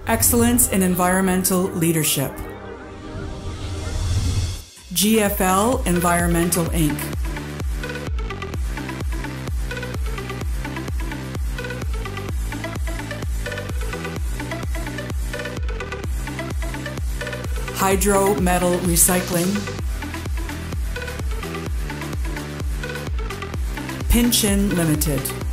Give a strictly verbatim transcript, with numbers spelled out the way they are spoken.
Excellence in Environmental Leadership. G F L Environmental Incorporated. Hydro Metal Recycling. Pinchin Limited.